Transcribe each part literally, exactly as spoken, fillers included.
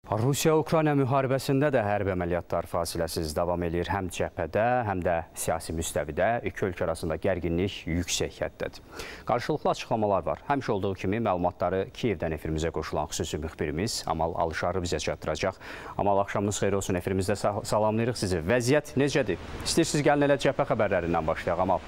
Rusiya-Ukrayna müharibəsində də hərbi əməliyyatlar fasiləsiz davam edir. Həm cəbhədə, həm də siyasi müstəvidə iki ölkə arasında gərginlik yüksək həddədir. Qarşılıqlı açıqlamalar var. Həmişə olduğu kimi məlumatları Kiyevdən efirimizə qoşulan xüsusi müxbirimiz Amal Alışarlı bizə çatdıracaq. Amal, axşamınız xeyir olsun, efirimizdə salamlayırıq sizi. Vəziyyət necədir? İstəyirsiniz gəlin elə cəbhə xəbərlərindən başlayaq, Amal.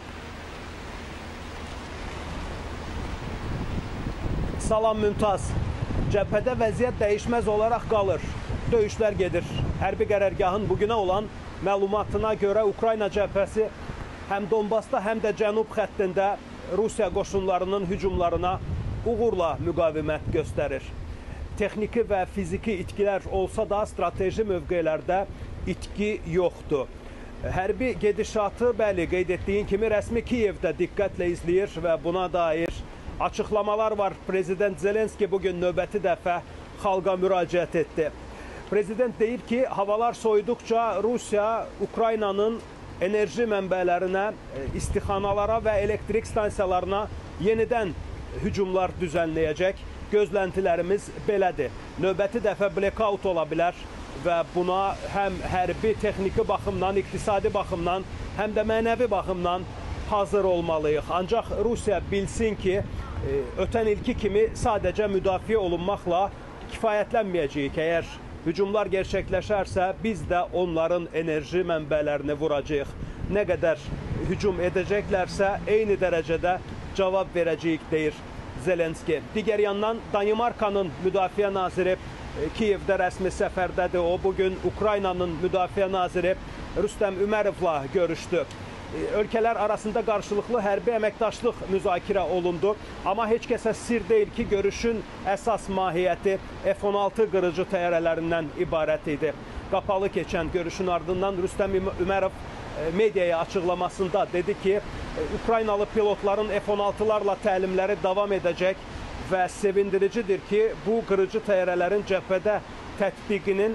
Salam Mümtaz. Cəbhədə vəziyyət dəyişməz olaraq qalır. Döyüşlər gedir. Hərbi qərargahın bugünə olan məlumatına görə Ukrayna cəbhəsi həm Donbasda, həm də cənub xəttində Rusiya qoşunlarının hücumlarına uğurla müqavimət göstərir. Texniki və fiziki itkilər olsa da strateji mövqelərdə itki yoxdur. Hərbi gedişatı, bəli, qeyd etdiyin kimi rəsmi Kiyevdə diqqətlə izləyir və buna dair açıqlamalar var. Prezident Zelenski bugün növbəti dəfə xalqa müraciət etdi. Prezident deyir ki, havalar soyuduqca Rusiya Ukraynanın enerji mənbələrinə, istixanalara və elektrik stansiyalarına yenidən hücumlar düzənləyəcək. Gözləntilərimiz belədir. Növbəti dəfə blackout ola bilər və buna həm hərbi, texniki baxımdan, iqtisadi baxımdan, həm də mənəvi baxımdan hazır olmalıyıq. Ancaq Rusiya bilsin ki, ötən ilki kimi sadəcə müdafiə olunmaqla kifayətlənməyəcəyik. Əgər hücumlar gerçəkləşərsə, biz də onların enerji mənbələrini vuracağıq. Nə qədər hücum edəcəklərsə, eyni dərəcədə cavab verəcəyik, deyir Zelenski. Digər yandan Danimarkanın müdafiə naziri Kiyevdə rəsmi səfərdədir. O, bugün Ukraynanın müdafiə naziri Rüstəm Ümərovla görüşdü. Ölkələr arasında qarşılıqlı hərbi əməkdaşlıq müzakirə olundu. Amma heç kəsə sir deyil ki, görüşün əsas mahiyyəti F on altı qırıcı təyyarələrindən ibarət idi. Qapalı keçən görüşün ardından Rüstəm Ümərov mediaya açıqlamasında dedi ki, Ukraynalı pilotların F on altılarla təlimləri davam edəcək və sevindiricidir ki, bu qırıcı təyyarələrin cəbhədə tətbiqinin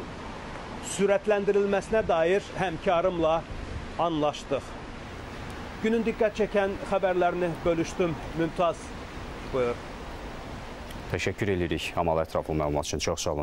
sürətləndirilməsinə dair həmkarımla anlaşdıq. Günün diqqət çəkən xəbərlərini bölüşdüm. Mümtaz, buyur. Təşəkkür edirik Amal, ətraflı məlumat üçün. Çox sağ olun.